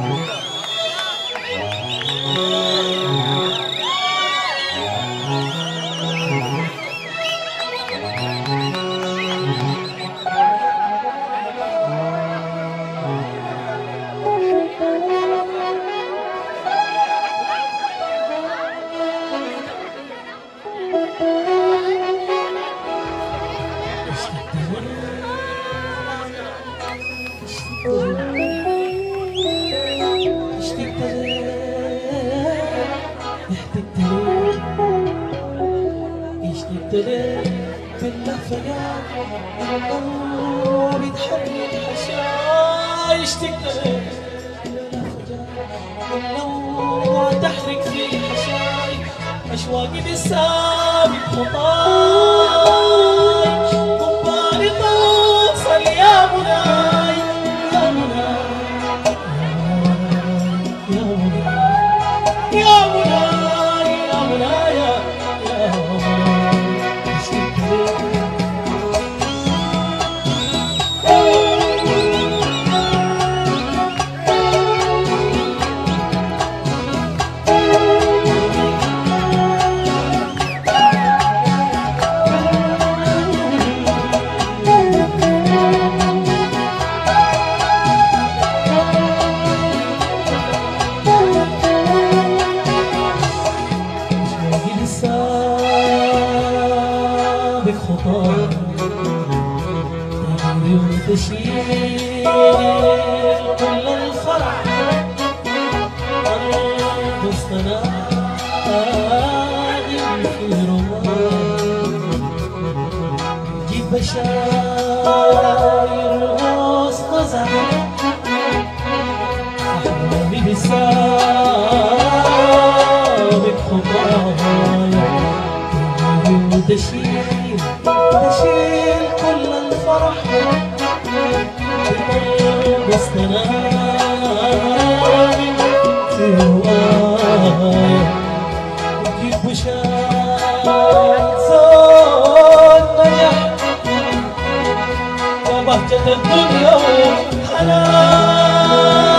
تحرك في حشاي أشواقي بالسابق خطاي كباري توصل يا مناي يا مناي يا مناي يا مناي يا مناي يا تشيل كل الفرح وسطنا في رمضان جيب بشاير وسط زعل أحلامي بالسابق خطايا تشيل كل الفرح وسطنا في هوايا جيب بشاير صوت نجح وبهجة الدنيا وحنان